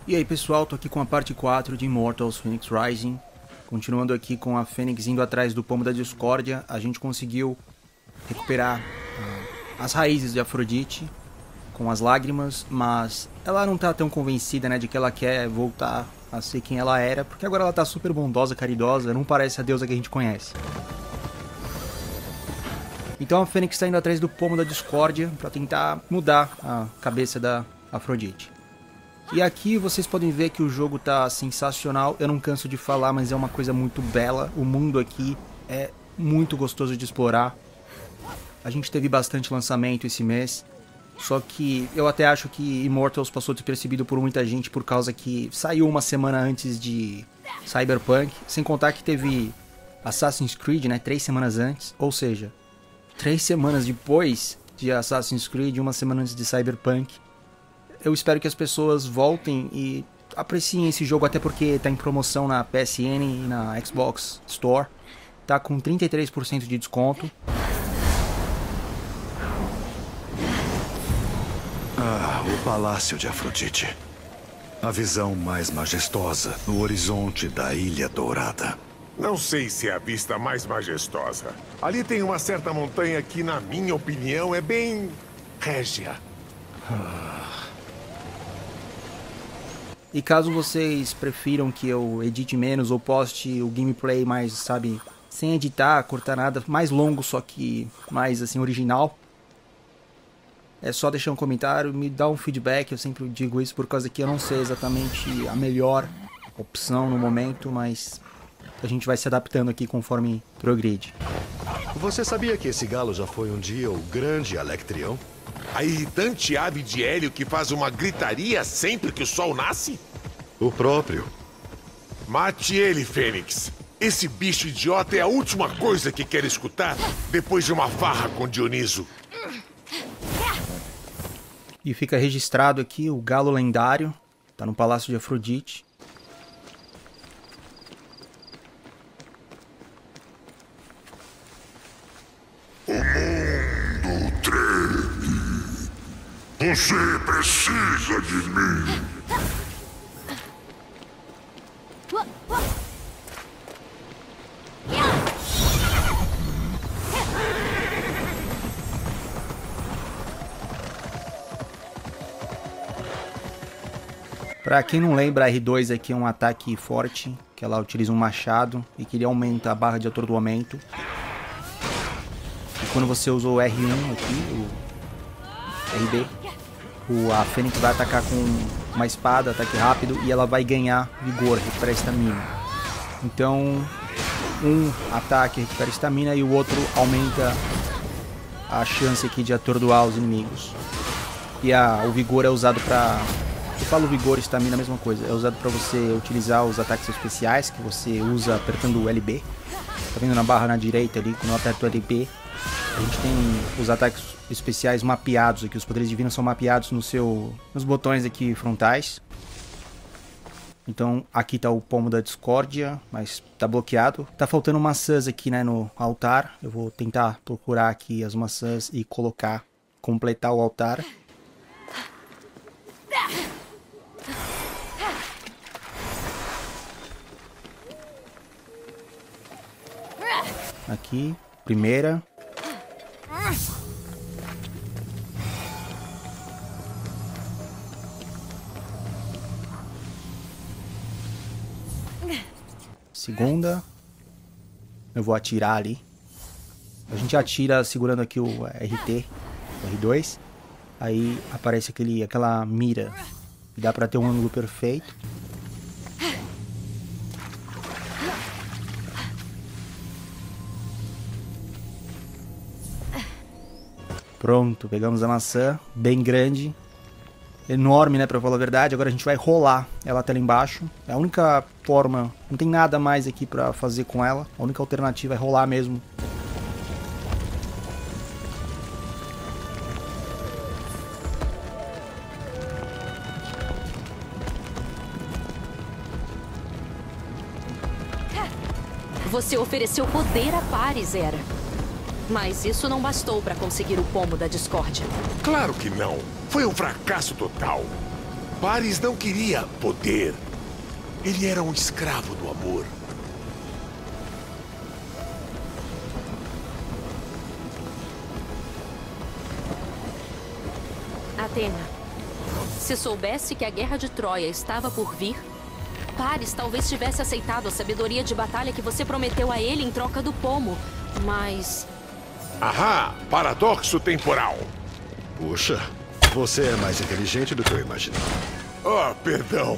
E aí pessoal, tô aqui com a parte 4 de Immortals Fenyx Rising. Continuando aqui com a Fênix indo atrás do Pomo da Discórdia, a gente conseguiu recuperar as raízes de Afrodite com as lágrimas, mas ela não tá tão convencida, né, de que ela quer voltar a ser quem ela era, porque agora ela tá super bondosa, caridosa, não parece a deusa que a gente conhece. Então a Fênix está indo atrás do Pomo da Discórdia para tentar mudar a cabeça da Afrodite. E aqui vocês podem ver que o jogo tá sensacional, eu não canso de falar, mas é uma coisa muito bela. O mundo aqui é muito gostoso de explorar. A gente teve bastante lançamento esse mês, só que eu até acho que Immortals passou despercebido por muita gente por causa que saiu uma semana antes de Cyberpunk, sem contar que teve Assassin's Creed, né, 3 semanas antes, ou seja, 3 semanas depois de Assassin's Creed, uma semana antes de Cyberpunk. Eu espero que as pessoas voltem e apreciem esse jogo, até porque tá em promoção na PSN e na Xbox Store. Tá com 33% de desconto. O Palácio de Afrodite. A visão mais majestosa no horizonte da Ilha Dourada. Não sei se é a vista mais majestosa. Ali tem uma certa montanha que, na minha opinião, é bem régia. E caso vocês prefiram que eu edite menos ou poste o gameplay mais, sabe, sem editar, cortar nada, mais longo, só que mais, assim, original, é só deixar um comentário, me dá um feedback. Eu sempre digo isso por causa que eu não sei exatamente a melhor opção no momento, mas a gente vai se adaptando aqui conforme progride. Você sabia que esse galo já foi um dia o grande Alectrião? A irritante ave de hélio que faz uma gritaria sempre que o sol nasce? O próprio. Mate ele, Fênix. Esse bicho idiota é a última coisa que quero escutar depois de uma farra com Dioniso. E fica registrado aqui o galo lendário, tá no Palácio de Afrodite. Você precisa de mim. Pra quem não lembra, a R2 aqui é um ataque forte, que ela utiliza um machado e que ele aumenta a barra de atordoamento. E quando você usa o R1 aqui, o RB, a Fênix vai atacar com uma espada, ataque rápido, e ela vai ganhar vigor, recupera estamina. Então, um ataque recupera estamina e o outro aumenta a chance aqui de atordoar os inimigos. E o vigor é usado pra... Eu falo vigor e estamina, a mesma coisa. É usado pra você utilizar os ataques especiais, que você usa apertando o LB. Tá vendo na barra na direita ali, quando eu aperto o LB, a gente tem os ataques especiais mapeados aqui. Os poderes divinos são mapeados nos botões aqui frontais. Então aqui tá o Pomo da Discórdia, mas tá bloqueado. Tá faltando maçãs aqui, né, no altar. Eu vou tentar procurar aqui as maçãs e completar o altar. Aqui, primeira. Segunda. Eu vou atirar ali. A gente atira segurando aqui o RT, o R2. Aí aparece aquela mira. Dá pra ter um ângulo perfeito. Pronto, pegamos a maçã, bem grande, enorme, né, pra falar a verdade. Agora a gente vai rolar ela até lá embaixo. É a única forma, não tem nada mais aqui pra fazer com ela. A única alternativa é rolar mesmo. Você ofereceu poder a pares, Hera. Mas isso não bastou para conseguir o Pomo da Discórdia. Claro que não. Foi um fracasso total. Paris não queria poder. Ele era um escravo do amor. Atena, se soubesse que a guerra de Troia estava por vir, Paris talvez tivesse aceitado a sabedoria de batalha que você prometeu a ele em troca do pomo, mas... Ahá, paradoxo temporal. Puxa, você é mais inteligente do que eu imaginava. Ah, perdão.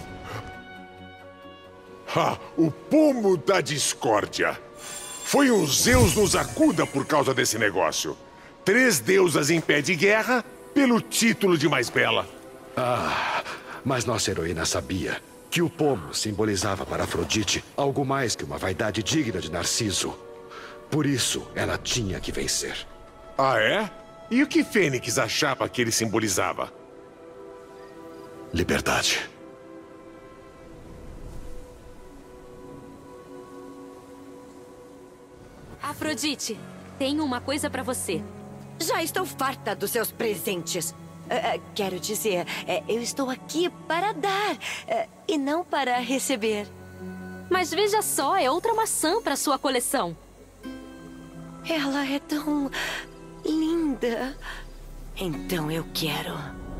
O pomo da discórdia. Foi um Zeus nos acuda por causa desse negócio. 3 deusas em pé de guerra pelo título de mais bela. Mas nossa heroína sabia que o pomo simbolizava para Afrodite algo mais que uma vaidade digna de Narciso. Por isso, ela tinha que vencer. Ah, é? E o que Fênix achava que ele simbolizava? Liberdade. Afrodite, tenho uma coisa pra você. Já estou farta dos seus presentes. Quero dizer, eu estou aqui para dar e não para receber. Mas veja só, é outra maçã pra sua coleção. Ela é tão linda. Então eu quero.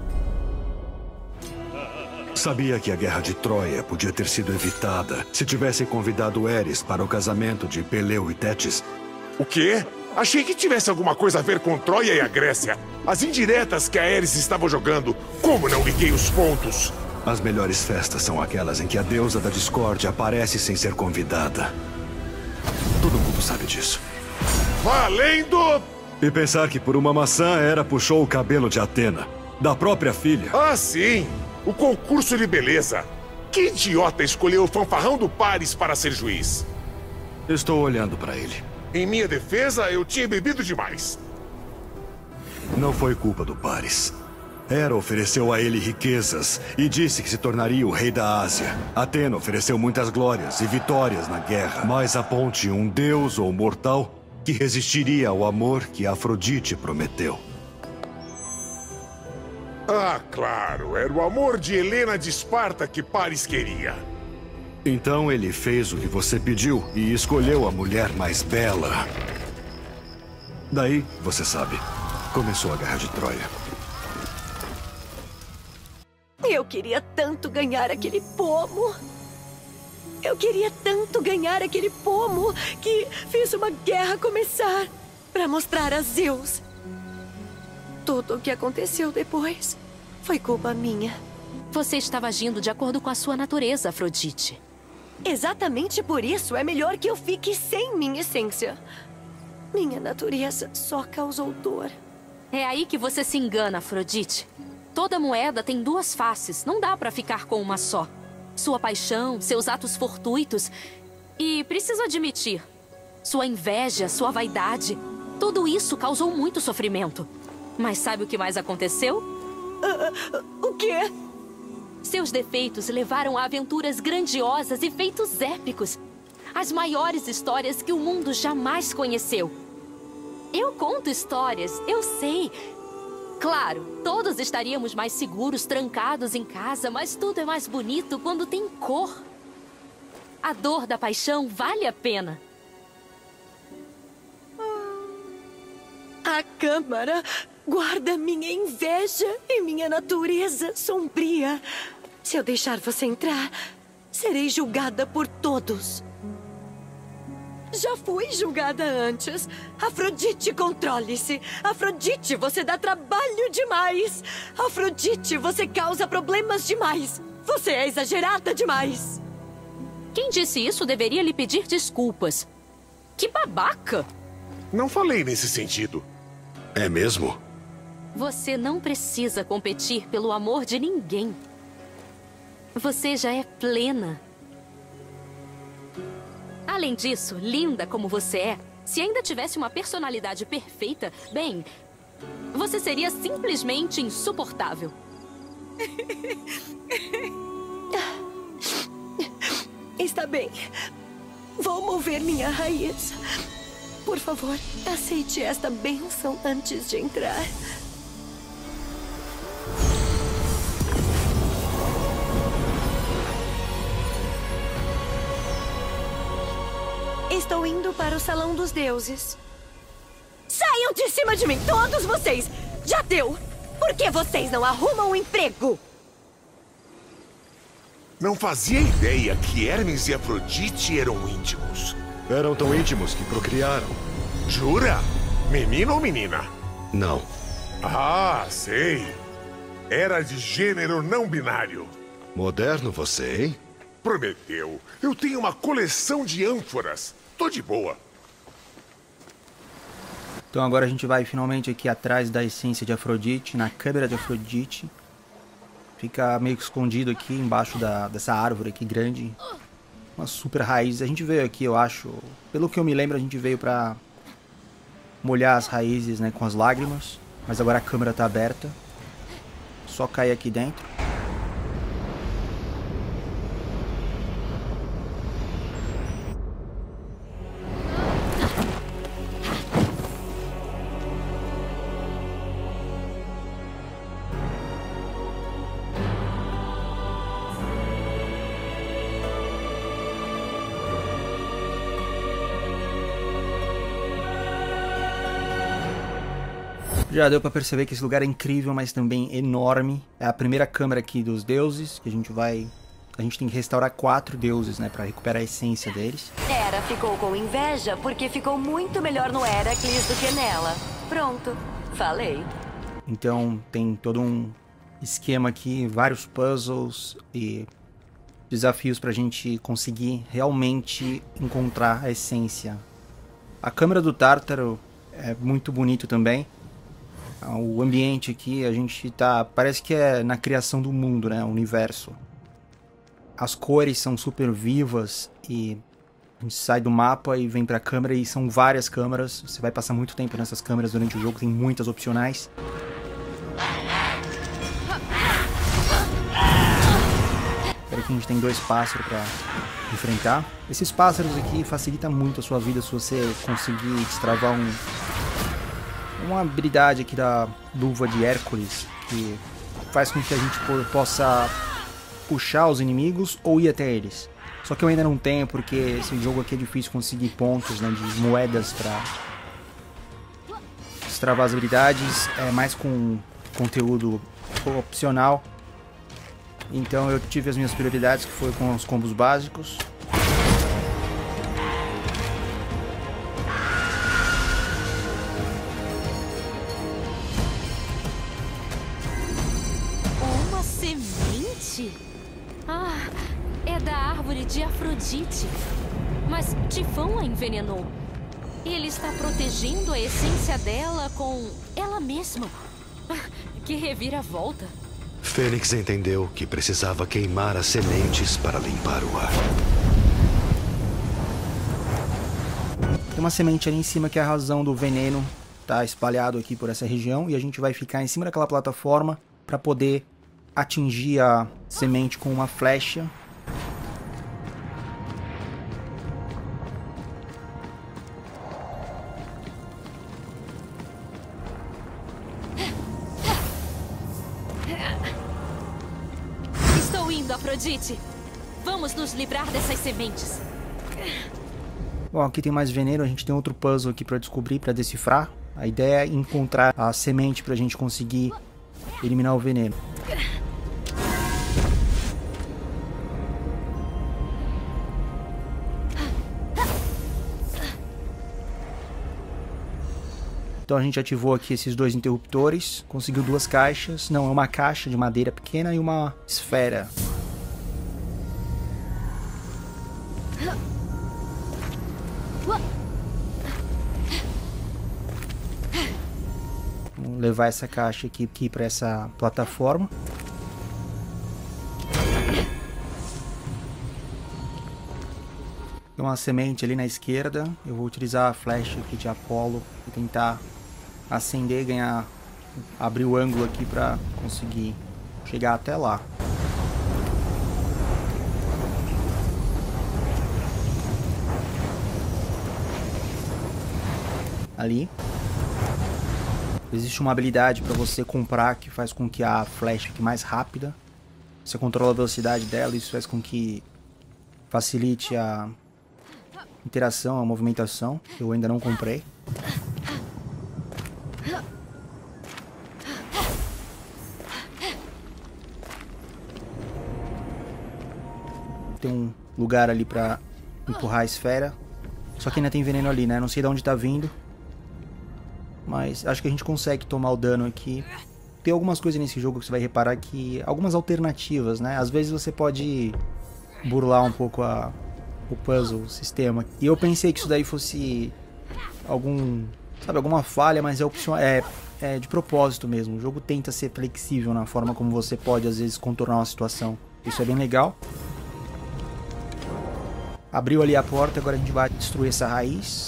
Sabia que a guerra de Troia podia ter sido evitada se tivessem convidado Eris para o casamento de Peleu e Tétis? O quê? Achei que tivesse alguma coisa a ver com Troia e a Grécia. As indiretas que a Eris estava jogando. Como não liguei os pontos? As melhores festas são aquelas em que a deusa da discórdia aparece sem ser convidada. Todo mundo sabe disso. Valendo! E pensar que por uma maçã Hera puxou o cabelo de Atena, da própria filha. Ah, sim! O concurso de beleza. Que idiota escolheu o fanfarrão do Paris para ser juiz? Estou olhando para ele. Em minha defesa, eu tinha bebido demais. Não foi culpa do Paris. Hera ofereceu a ele riquezas e disse que se tornaria o rei da Ásia. Atena ofereceu muitas glórias e vitórias na guerra, mas aponte um deus ou mortal que resistiria ao amor que Afrodite prometeu. Ah, claro. Era o amor de Helena de Esparta que Paris queria. Então ele fez o que você pediu e escolheu a mulher mais bela. Daí, você sabe, começou a Guerra de Troia. Eu queria tanto ganhar aquele pomo. Eu queria tanto ganhar aquele pomo que fiz uma guerra começar para mostrar a Zeus. Tudo o que aconteceu depois foi culpa minha. Você estava agindo de acordo com a sua natureza, Afrodite. Exatamente por isso é melhor que eu fique sem minha essência. Minha natureza só causou dor. É aí que você se engana, Afrodite. Toda moeda tem 2 faces, não dá pra ficar com uma só. Sua paixão, seus atos fortuitos e, preciso admitir, sua inveja, sua vaidade, tudo isso causou muito sofrimento. Mas sabe o que mais aconteceu? O quê? Seus defeitos levaram a aventuras grandiosas e feitos épicos. As maiores histórias que o mundo jamais conheceu. Eu conto histórias, eu sei. Claro, todos estaríamos mais seguros, trancados em casa, mas tudo é mais bonito quando tem cor. A dor da paixão vale a pena. A Câmara guarda minha inveja e minha natureza sombria. Se eu deixar você entrar, serei julgada por todos. Já fui julgada antes. Afrodite, controle-se. Afrodite, você dá trabalho demais. Afrodite, você causa problemas demais. Você é exagerada demais. Quem disse isso deveria lhe pedir desculpas. Que babaca! Não falei nesse sentido. É mesmo? Você não precisa competir pelo amor de ninguém. Você já é plena. Além disso, linda como você é, se ainda tivesse uma personalidade perfeita, bem, você seria simplesmente insuportável. Está bem. Vou mover minha raiz. Por favor, aceite esta bênção antes de entrar. Estou indo para o Salão dos Deuses. Saiam de cima de mim, todos vocês! Já deu! Por que vocês não arrumam um emprego? Não fazia ideia que Hermes e Afrodite eram íntimos. Eram tão íntimos que procriaram. Jura? Menino ou menina? Não. Ah, sei. Era de gênero não binário. Moderno você, hein? Prometeu. Eu tenho uma coleção de ânforas. Tô de boa. Então agora a gente vai finalmente aqui atrás da essência de Afrodite, na câmara de Afrodite. Fica meio que escondido aqui embaixo dessa árvore aqui grande. Uma super raiz. A gente veio aqui, eu acho, pelo que eu me lembro, a gente veio pra molhar as raízes, né, com as lágrimas. Mas agora a câmera tá aberta. Só cair aqui dentro. Já deu pra perceber que esse lugar é incrível, mas também enorme. É a primeira câmara aqui dos deuses, que a gente tem que restaurar 4 deuses, né, pra recuperar a essência deles. Hera ficou com inveja porque ficou muito melhor no Heracles do que nela. Pronto, falei. Então tem todo um esquema aqui, vários puzzles e desafios pra gente conseguir realmente encontrar a essência. A câmara do Tártaro é muito bonito também. O ambiente aqui, a gente parece que é na criação do mundo, né? O universo. As cores são super vivas e a gente sai do mapa e vem pra câmera e são várias câmeras. Você vai passar muito tempo nessas câmeras durante o jogo, tem muitas opcionais. Espero que a gente tem 2 pássaros pra enfrentar. Esses pássaros aqui facilitam muito a sua vida se você conseguir destravar uma habilidade aqui da luva de Hércules, que faz com que a gente possa puxar os inimigos ou ir até eles. Só que eu ainda não tenho, porque esse jogo aqui é difícil conseguir pontos, né, de moedas para destravar as habilidades, é mais com conteúdo opcional. Então eu tive as minhas prioridades, que foi com os combos básicos. Ah, é da árvore de Afrodite. Mas Tifão a envenenou. Ele está protegendo a essência dela com ela mesma. Que reviravolta. Fênix entendeu que precisava queimar as sementes para limpar o ar. Tem uma semente ali em cima que é a razão do veneno. Tá espalhado aqui por essa região. E a gente vai ficar em cima daquela plataforma para poder atingir a semente com uma flecha. Estou indo, Afrodite. Vamos nos livrar dessas sementes. Bom, aqui tem mais veneno. A gente tem outro puzzle aqui para descobrir, para decifrar. A ideia é encontrar a semente para a gente conseguir eliminar o veneno. Então a gente ativou aqui esses 2 interruptores, conseguiu 2 caixas, não, é uma caixa de madeira pequena e uma esfera. Vamos levar essa caixa aqui para essa plataforma. Tem uma semente ali na esquerda, eu vou utilizar a flecha aqui de Apolo e tentar acender, abrir o ângulo aqui para conseguir chegar até lá. Ali. Existe uma habilidade para você comprar que faz com que a flecha fique mais rápida. Você controla a velocidade dela, isso faz com que facilite interação, a movimentação. Eu ainda não comprei. Tem um lugar ali pra empurrar a esfera. Só que ainda tem veneno ali, né? Não sei de onde tá vindo. Mas acho que a gente consegue tomar o dano aqui. Tem algumas coisas nesse jogo que você vai reparar que... algumas alternativas, né? Às vezes você pode burlar um pouco o puzzle, o sistema. E eu pensei que isso daí fosse alguma falha, mas é opção, é de propósito mesmo. O jogo tenta ser flexível na forma como você pode, às vezes, contornar uma situação. Isso é bem legal. Abriu ali a porta, agora a gente vai destruir essa raiz.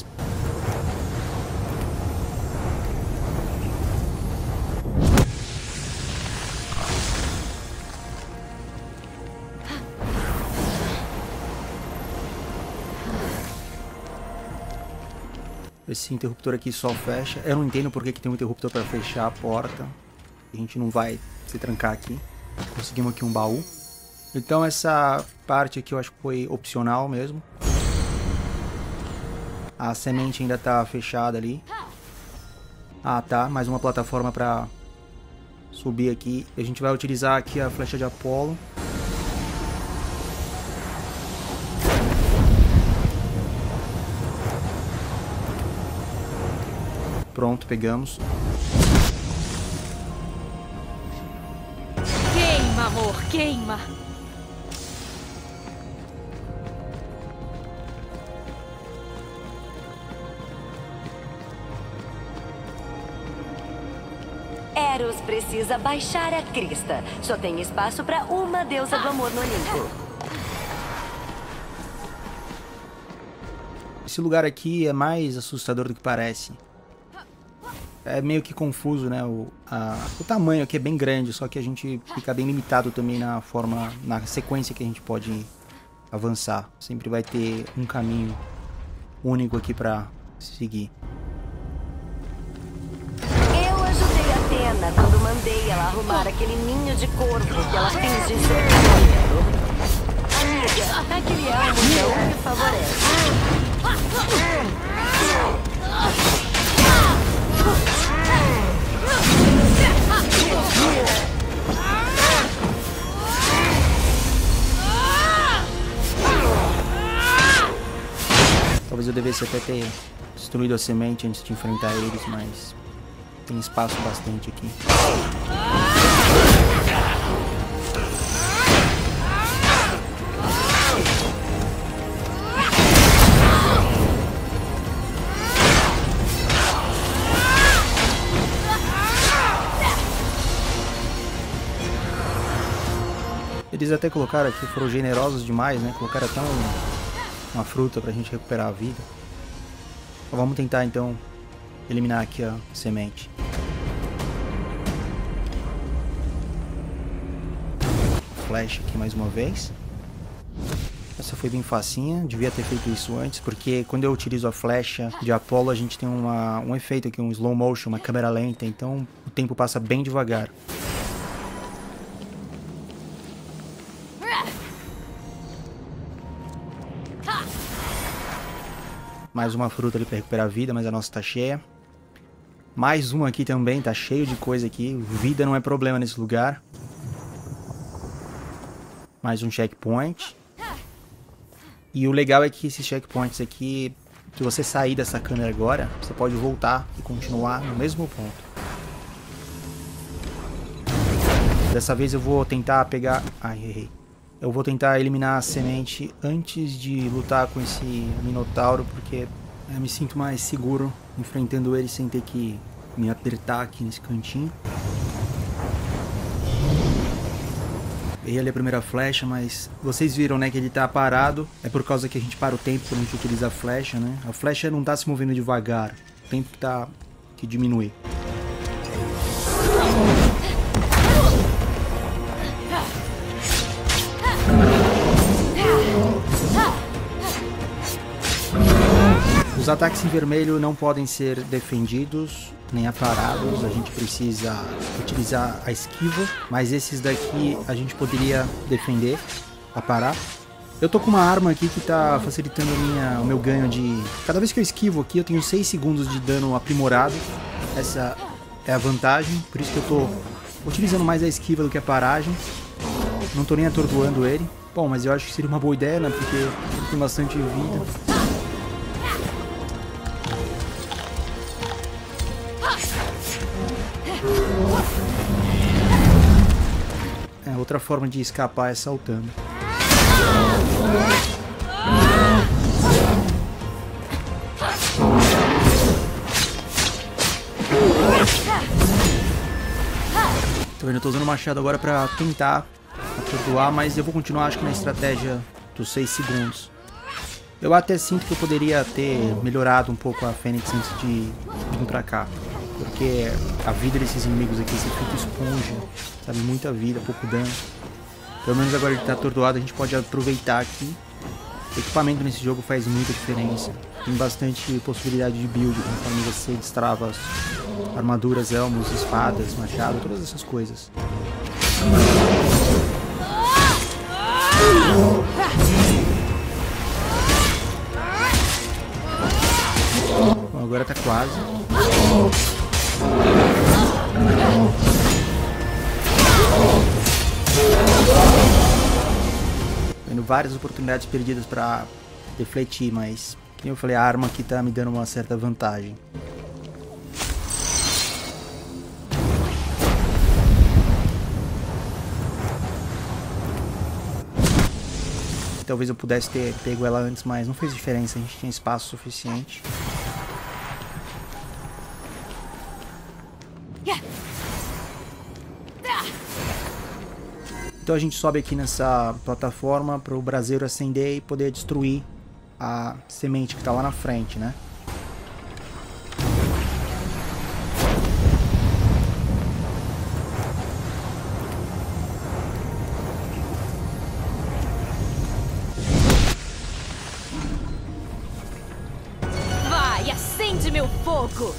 Esse interruptor aqui só fecha. Eu não entendo porque que tem um interruptor para fechar a porta. A gente não vai se trancar aqui. Conseguimos aqui um baú. Então essa parte aqui eu acho que foi opcional mesmo. A semente ainda tá fechada ali. Ah, tá. Mais uma plataforma para subir aqui. A gente vai utilizar aqui a flecha de Apolo. Pronto, pegamos. Queima, amor, queima. Eros precisa baixar a crista. Só tem espaço para uma deusa do amor no Olimpo. Esse lugar aqui é mais assustador do que parece. É meio que confuso, né? O tamanho aqui é bem grande, só que a gente fica bem limitado também na sequência que a gente pode avançar. Sempre vai ter um caminho único aqui pra seguir. Eu ajudei a Athena quando mandei ela arrumar aquele ninho de corvo que ela finge ser bonito. Amiga, aquele algo não me favorece. Talvez eu devesse até ter destruído a semente antes de enfrentar eles, mas tem espaço bastante aqui. Eles até colocaram aqui, foram generosos demais, né? Colocaram até uma fruta pra gente recuperar a vida. Então, vamos tentar então eliminar aqui a semente. Flecha aqui mais uma vez. Essa foi bem facinha, devia ter feito isso antes, porque quando eu utilizo a flecha de Apolo a gente tem um efeito aqui, um slow motion, uma câmera lenta, então o tempo passa bem devagar. Mais uma fruta ali para recuperar a vida, mas a nossa tá cheia. Mais uma aqui também, tá cheio de coisa aqui. Vida não é problema nesse lugar. Mais um checkpoint. E o legal é que esses checkpoints aqui, se você sair dessa câmera agora, você pode voltar e continuar no mesmo ponto. Dessa vez eu vou tentar pegar... Ai, errei. Eu vou tentar eliminar a semente antes de lutar com esse Minotauro, porque eu me sinto mais seguro enfrentando ele sem ter que me apertar aqui nesse cantinho. Errei ali a primeira flecha, mas vocês viram, né, que ele tá parado. É por causa que a gente para o tempo quando a gente utiliza a flecha, né? A flecha não tá se movendo devagar, o tempo que diminui. Os ataques em vermelho não podem ser defendidos nem aparados, a gente precisa utilizar a esquiva, mas esses daqui a gente poderia defender, aparar. Eu tô com uma arma aqui que tá facilitando o meu ganho de... Cada vez que eu esquivo aqui, eu tenho 6 segundos de dano aprimorado. Essa é a vantagem, por isso que eu tô utilizando mais a esquiva do que a paragem. Não tô nem atordoando ele. Bom, mas eu acho que seria uma boa ideia, né? Porque ele tem bastante vida. Outra forma de escapar é saltando. Eu tô usando o machado agora pra tentar atordoar, mas eu vou continuar, acho que na estratégia dos 6 segundos. Eu até sinto que eu poderia ter melhorado um pouco a Fênix antes de vir pra cá. Porque a vida desses inimigos aqui, esse efeito esponja, sabe? Muita vida, pouco dano. Pelo menos agora ele tá atordoado, a gente pode aproveitar aqui. O equipamento nesse jogo faz muita diferença. Tem bastante possibilidade de build, conforme você destrava as armaduras, elmos, espadas, machado, todas essas coisas. Bom, agora tá quase. Tendo várias oportunidades perdidas pra defletir, mas como eu falei, a arma aqui tá me dando uma certa vantagem. Talvez eu pudesse ter pego ela antes, mas não fez diferença, a gente tinha espaço suficiente. Então a gente sobe aqui nessa plataforma para o braseiro acender e poder destruir a semente que está lá na frente, né? Vai, acende meu fogo!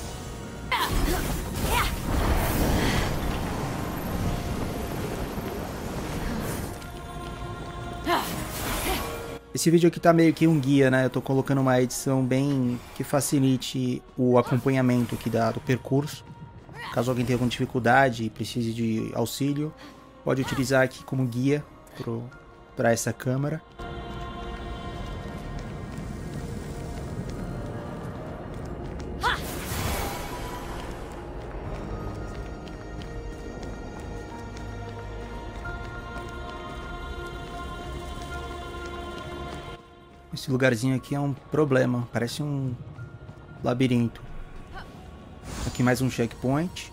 Esse vídeo aqui tá meio que um guia, né? Eu tô colocando uma edição bem que facilite o acompanhamento aqui do percurso. Caso alguém tenha alguma dificuldade e precise de auxílio, pode utilizar aqui como guia para essa câmera. Esse lugarzinho aqui é um problema, parece um labirinto. Aqui mais um checkpoint.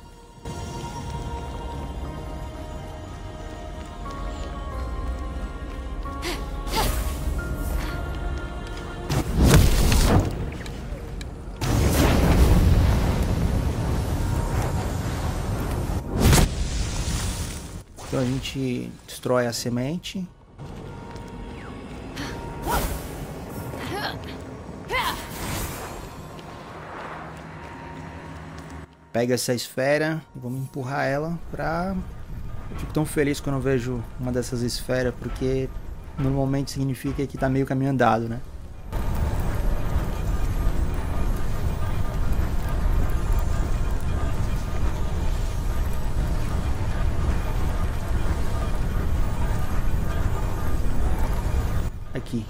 Então a gente destrói a semente. Pega essa esfera e vamos empurrar ela pra... Eu fico tão feliz quando eu vejo uma dessas esferas, porque normalmente significa que tá meio caminho andado, né? Aqui.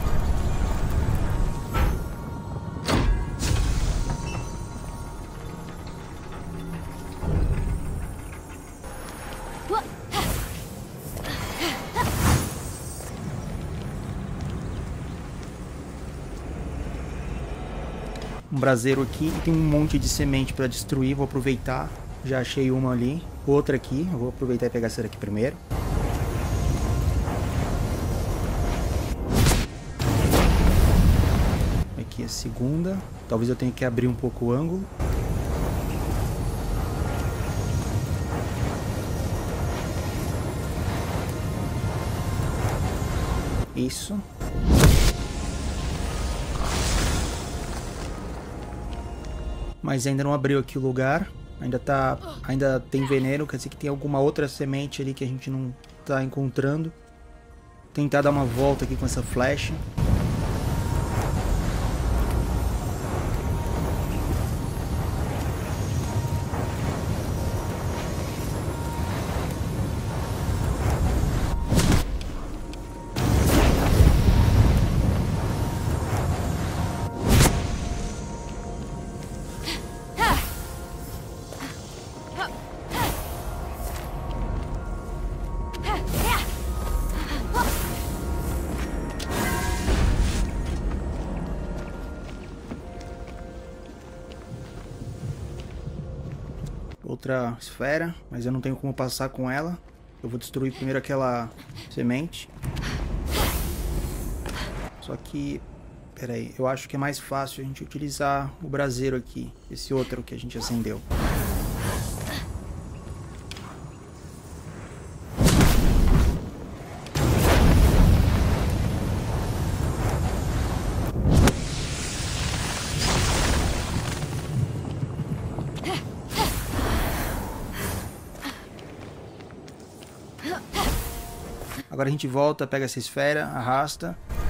Um braseiro aqui e tem um monte de semente para destruir. Vou aproveitar, já achei uma ali, outra aqui. Eu vou aproveitar e pegar essa daqui primeiro. Aqui a segunda. Talvez eu tenha que abrir um pouco o ângulo. Isso. Mas ainda não abriu aqui o lugar. Ainda tem veneno, quer dizer que tem alguma outra semente ali que a gente não tá encontrando. tentar dar uma volta aqui com essa flecha. Outra esfera, mas eu não tenho como passar com ela. Eu vou destruir primeiro aquela semente. Só que, pera aí, eu acho que é mais fácil a gente utilizar o braseiro aqui, esse outro que a gente acendeu. Agora a gente volta, pega essa esfera, arrasta.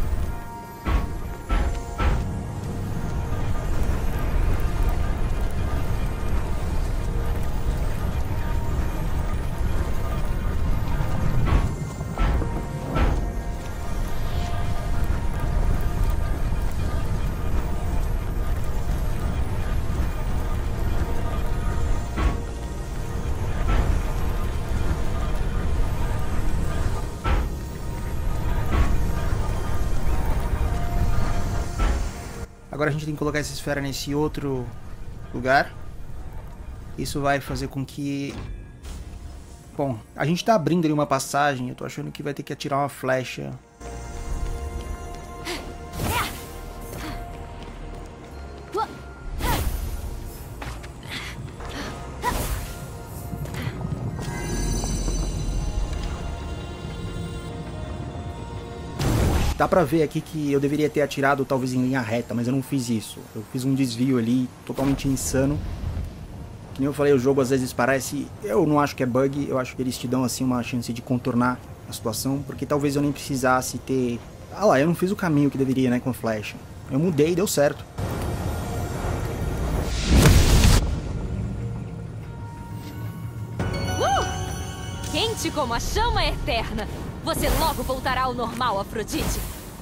Agora a gente tem que colocar essa esfera nesse outro lugar. Isso vai fazer com que... Bom, a gente tá abrindo ali uma passagem. Eu tô achando que vai ter que atirar uma flecha. Dá pra ver aqui que eu deveria ter atirado talvez em linha reta, mas eu não fiz isso. Eu fiz um desvio ali, totalmente insano. Que nem eu falei, o jogo às vezes parece... Eu não acho que é bug, eu acho que eles te dão assim uma chance de contornar a situação. Porque talvez eu nem precisasse ter... Ah lá, eu não fiz o caminho que deveria, né, com a flecha. Eu mudei e deu certo. Quente como a chama eterna! Você logo voltará ao normal, Afrodite.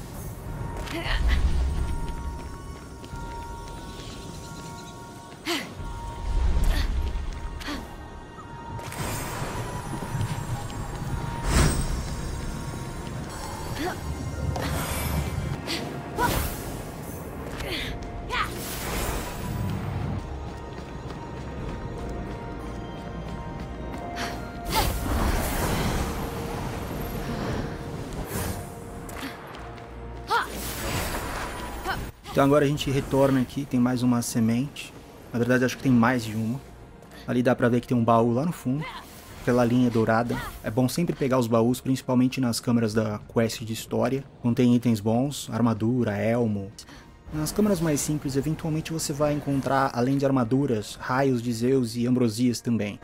Então agora a gente retorna aqui, tem mais uma semente. Na verdade acho que tem mais de uma. Ali dá pra ver que tem um baú lá no fundo. Aquela linha dourada. É bom sempre pegar os baús, principalmente nas câmaras da quest de história. Contém itens bons, armadura, elmo. Nas câmaras mais simples, eventualmente você vai encontrar, além de armaduras, raios de Zeus e ambrosias também.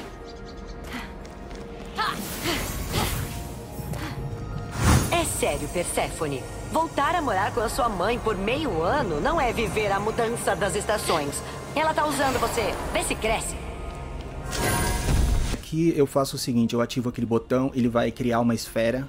É sério, Perséfone. Voltar a morar com a sua mãe por meio ano não é viver a mudança das estações. Ela tá usando você. Vê se cresce. Aqui eu faço o seguinte, eu ativo aquele botão, ele vai criar uma esfera.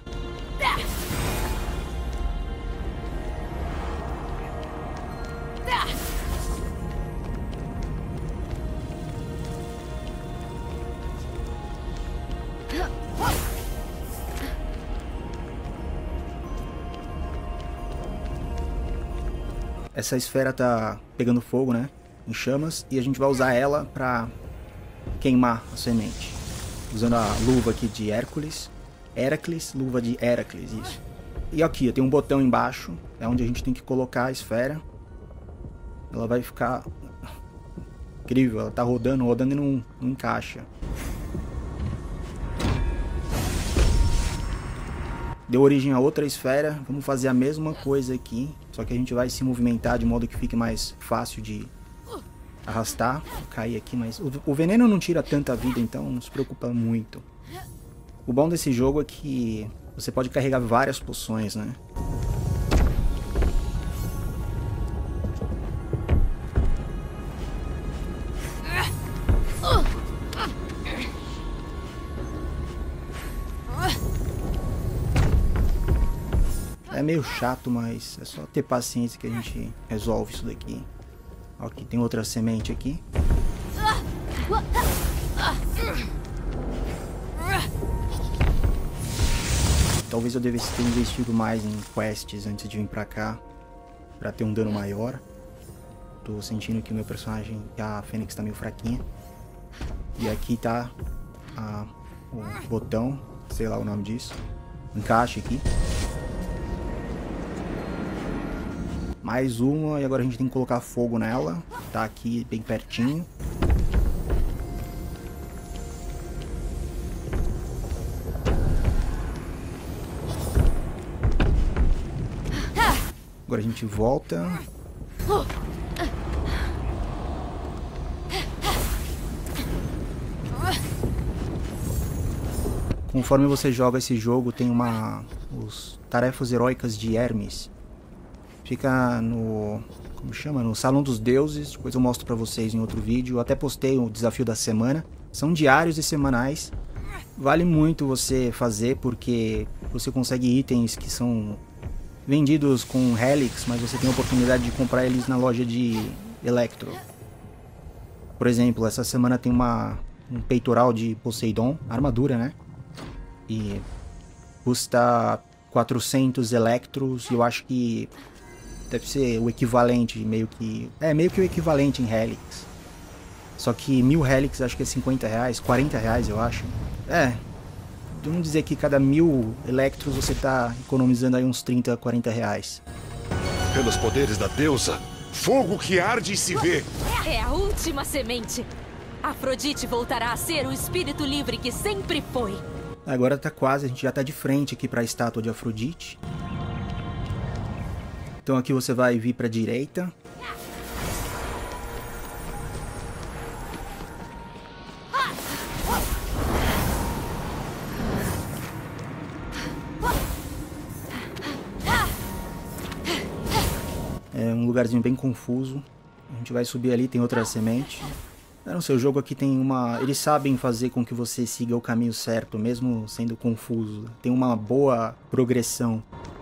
Essa esfera tá pegando fogo, né? Em chamas. E a gente vai usar ela pra queimar a semente. Usando a luva aqui de Hércules. Heracles, luva de Heracles, isso. E aqui, tem um botão embaixo. É onde a gente tem que colocar a esfera. Ela vai ficar... incrível, ela tá rodando e não encaixa. Deu origem a outra esfera. Vamos fazer a mesma coisa aqui. Só que a gente vai se movimentar de modo que fique mais fácil de arrastar. Cair aqui, mas o veneno não tira tanta vida, então não se preocupa muito. O bom desse jogo é que Você pode carregar várias poções, né? É meio chato, mas é só ter paciência que a gente resolve isso daqui. Aqui tem outra semente aqui. Talvez eu devesse ter investido mais em quests antes de vir pra cá, pra ter um dano maior. Tô sentindo que o meu personagem, a Fênix, tá meio fraquinha. E aqui tá o botão, sei lá o nome disso. Encaixe aqui. Mais uma, e agora a gente tem que colocar fogo nela. Tá aqui bem pertinho. Agora a gente volta. Conforme você joga esse jogo, tem os tarefas heróicas de Hermes. Fica no... como chama? No Salão dos Deuses. Depois eu mostro pra vocês em outro vídeo. Eu até postei o desafio da semana. São diários e semanais. Vale muito você fazer, porque você consegue itens que são vendidos com Helix, mas você tem a oportunidade de comprar eles na loja de Electro. Por exemplo, essa semana tem um peitoral de Poseidon, armadura, né? E custa 400 Electros, e eu acho que deve ser o equivalente, meio que o equivalente em Helix. Só que 1000 Helix acho que é 50 reais, 40 reais eu acho. Vamos dizer que cada 1000 Electros você tá economizando aí uns 30, 40 reais. Pelos poderes da deusa. Fogo que arde e se vê. É a última semente. Afrodite voltará a ser o espírito livre que sempre foi. Agora tá quase, a gente já tá de frente aqui pra estátua de Afrodite. Então aqui você vai vir pra direita. É um lugarzinho bem confuso. A gente vai subir ali, tem outra semente. Eu não sei, o jogo aqui tem uma... Eles sabem fazer com que você siga o caminho certo, mesmo sendo confuso. Tem uma boa progressão.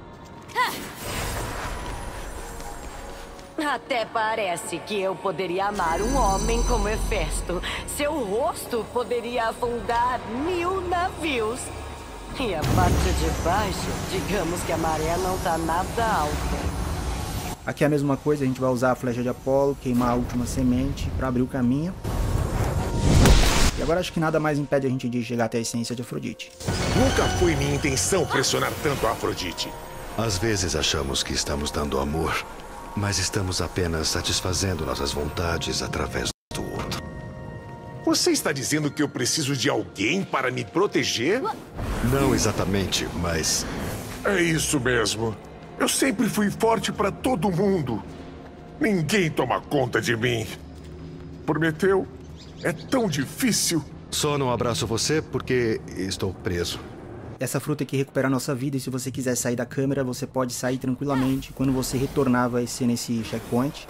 Até parece que eu poderia amar um homem como Hefesto. Seu rosto poderia afundar 1000 navios. E a parte de baixo, digamos que a maré não tá nada alta. Aqui é a mesma coisa, a gente vai usar a flecha de Apolo, queimar a última semente para abrir o caminho. E agora acho que nada mais impede a gente de chegar até a essência de Afrodite. Nunca foi minha intenção pressionar tanto a Afrodite. Às vezes achamos que estamos dando amor, mas estamos apenas satisfazendo nossas vontades através do outro. Você está dizendo que eu preciso de alguém para me proteger? Não exatamente, mas... É isso mesmo. Eu sempre fui forte para todo mundo. Ninguém toma conta de mim. Prometeu? É tão difícil. Só não abraço você porque estou preso. Essa fruta aqui recupera a nossa vida, e se você quiser sair da câmera, você pode sair tranquilamente. Quando você retornar, vai ser nesse checkpoint.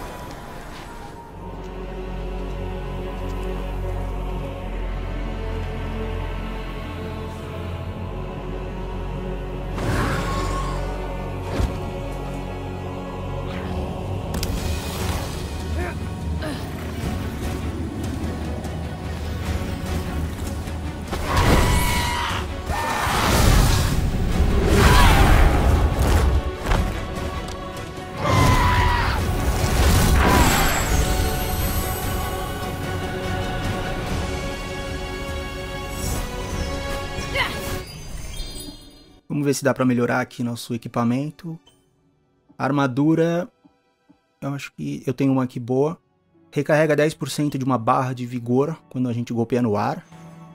Vamos ver se dá pra melhorar aqui nosso equipamento. A armadura, eu acho que eu tenho uma aqui boa. Recarrega 10% de uma barra de vigor quando a gente golpeia no ar.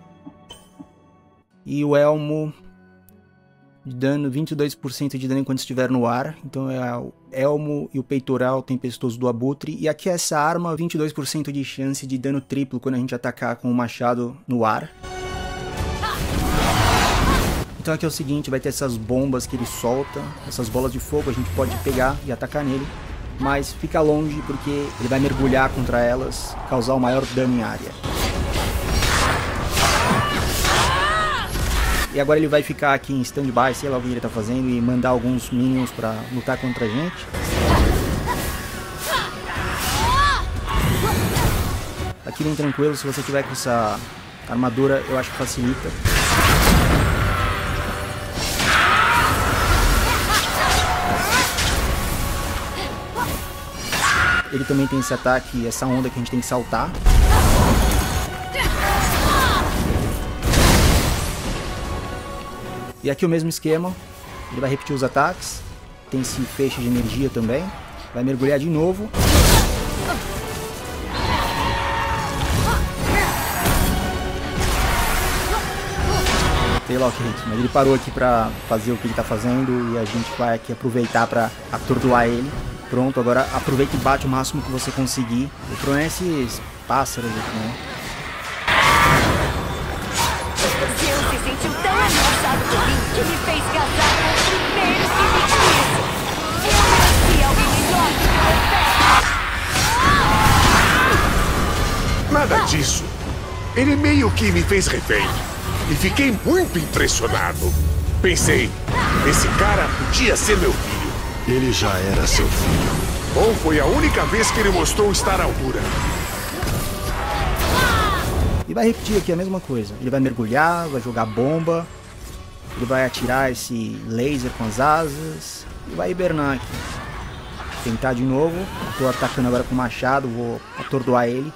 E o elmo de dano, 22% de dano enquanto estiver no ar. Então é o elmo e o peitoral tempestoso do abutre. E aqui essa arma, 22% de chance de dano triplo quando a gente atacar com o machado no ar. Então aqui é o seguinte, vai ter essas bombas que ele solta, essas bolas de fogo, a gente pode pegar e atacar nele, mas fica longe porque ele vai mergulhar contra elas, causar o maior dano em área. E agora ele vai ficar aqui em stand-by, sei lá o que ele tá fazendo, e mandar alguns minions pra lutar contra a gente. Aqui bem tranquilo, se você tiver com essa armadura, eu acho que facilita. Ele também tem esse ataque, essa onda que a gente tem que saltar. E aqui o mesmo esquema, ele vai repetir os ataques, tem esse feixe de energia também, vai mergulhar de novo. Sei lá o que é isso, mas ele parou aqui pra fazer o que ele tá fazendo e a gente vai aqui aproveitar pra atordoar ele. Pronto, agora aproveita e bate o máximo que você conseguir. O problema é esses pássaros aqui, né? Zeus se sentiu tão ameaçado por mim que me fez casar com o primeiro que me quis. Eu mereci alguém melhor do que o Hefesto. Nada disso. Ele meio que me fez refém. E fiquei muito impressionado. Pensei, esse cara podia ser meu filho. Ele já era seu filho. Ou foi a única vez que ele mostrou estar à altura. E vai repetir aqui a mesma coisa. Ele vai mergulhar, vai jogar bomba. Ele vai atirar esse laser com as asas. E vai hibernar aqui. Tentar de novo. Estou atacando agora com o machado, vou atordoar ele.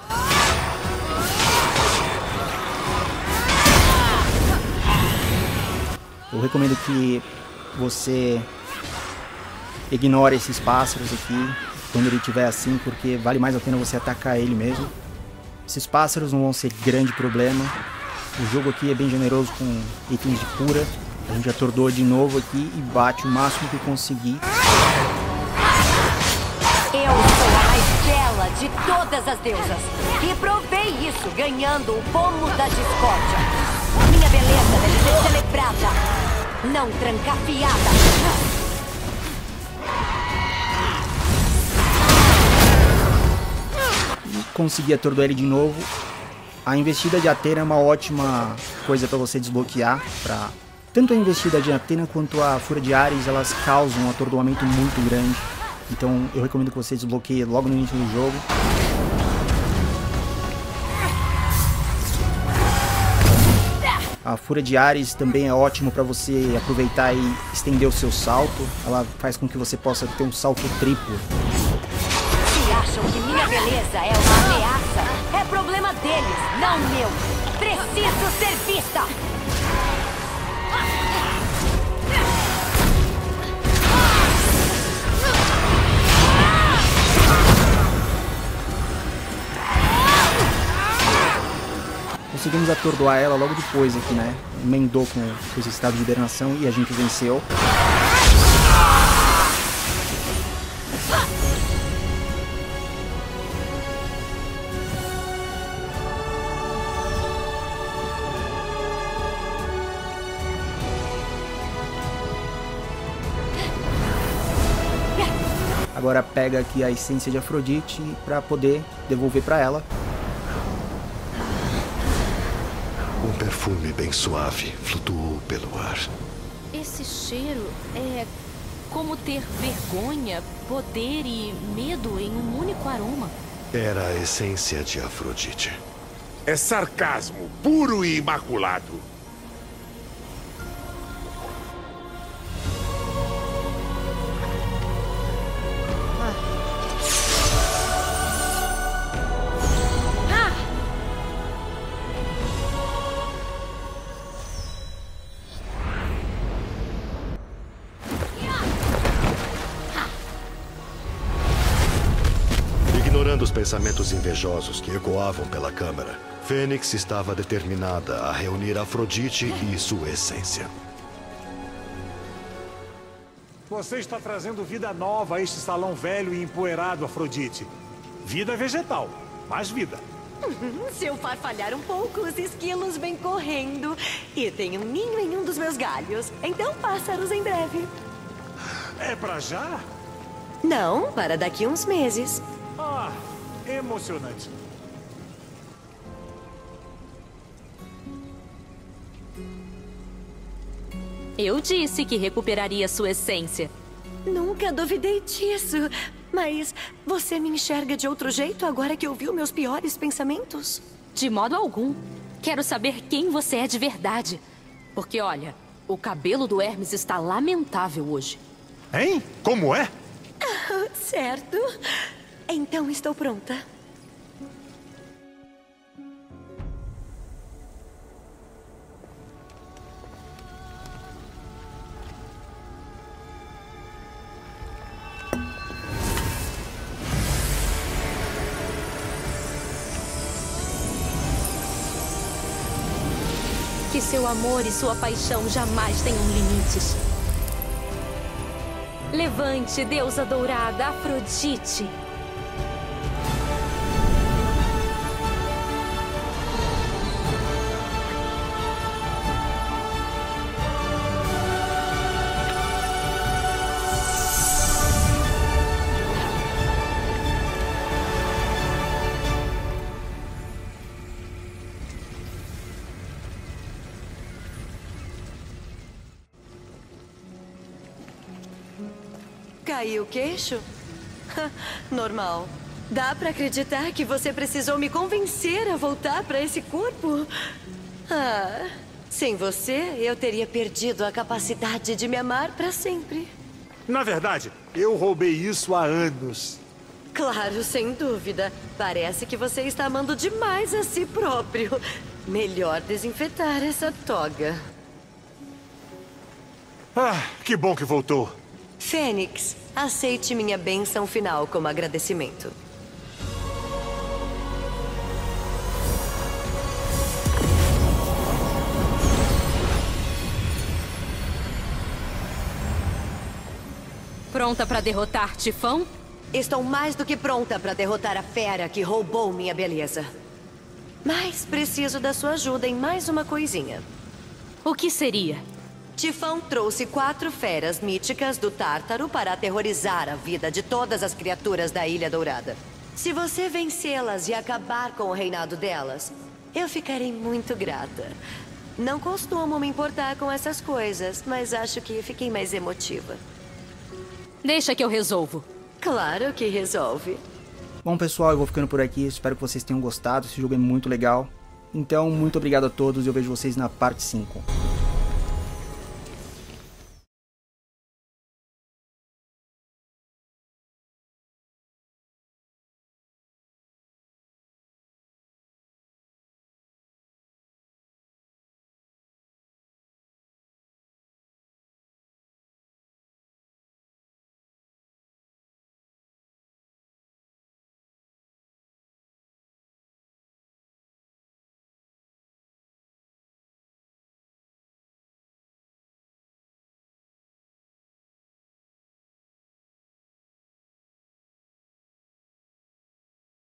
Eu recomendo que você ignore esses pássaros aqui quando ele estiver assim, porque vale mais a pena você atacar ele mesmo. Esses pássaros não vão ser grande problema. O jogo aqui é bem generoso com itens de cura. A gente atordou de novo aqui e bate o máximo que conseguir. Eu sou a mais bela de todas as deusas. E provei isso ganhando o pomo da discórdia. Minha beleza deve ser celebrada, não trancafiada. Consegui atordoar ele de novo. A investida de Atena é uma ótima coisa para você desbloquear. Tanto a investida de Atena quanto a Fúria de Ares, elas causam um atordoamento muito grande. Então eu recomendo que você desbloqueie logo no início do jogo. A Fúria de Ares também é ótimo para você aproveitar e estender o seu salto. Ela faz com que você possa ter um salto triplo. Se acham que minha beleza é uma ameaça, é problema deles, não meu. Preciso ser vista. Conseguimos atordoar ela logo depois aqui, né? Emendou com esse estado de hibernação e a gente venceu. Agora pega aqui a essência de Afrodite para poder devolver para ela. Um perfume bem suave flutuou pelo ar. Esse cheiro é como ter vergonha, poder e medo em um único aroma. Era a essência de Afrodite. É sarcasmo, puro e imaculado. Ignorando os pensamentos invejosos que ecoavam pela Câmara, Fênix estava determinada a reunir Afrodite e sua essência. Você está trazendo vida nova a este salão velho e empoeirado, Afrodite. Vida vegetal, mas vida. Se eu farfalhar um pouco, os esquilos vêm correndo. E tem um ninho em um dos meus galhos. Então, pássaros em breve. É pra já? Não, para daqui uns meses. Ah, emocionante. Eu disse que recuperaria sua essência. Nunca duvidei disso. Mas você me enxerga de outro jeito agora que ouviu meus piores pensamentos? De modo algum. Quero saber quem você é de verdade. Porque, olha, o cabelo do Hermes está lamentável hoje. Hein? Como é? Certo. Então estou pronta. Que seu amor e sua paixão jamais tenham limites. Levante, deusa dourada, Afrodite. Caiu o queixo? Normal. Dá pra acreditar que você precisou me convencer a voltar pra esse corpo? Ah, sem você, eu teria perdido a capacidade de me amar pra sempre. Na verdade, eu roubei isso há anos. Claro, sem dúvida. Parece que você está amando demais a si próprio. Melhor desinfetar essa toga. Ah, que bom que voltou. Fênix, aceite minha bênção final como agradecimento. Pronta para derrotar Tifão? Estou mais do que pronta para derrotar a fera que roubou minha beleza. Mas preciso da sua ajuda em mais uma coisinha. O que seria? Tifão trouxe 4 feras míticas do Tártaro para aterrorizar a vida de todas as criaturas da Ilha Dourada. Se você vencê-las e acabar com o reinado delas, eu ficarei muito grata. Não costumo me importar com essas coisas, mas acho que fiquei mais emotiva. Deixa que eu resolvo. Claro que resolve. Bom, pessoal, eu vou ficando por aqui. Espero que vocês tenham gostado. Esse jogo é muito legal. Então, muito obrigado a todos e eu vejo vocês na parte 5.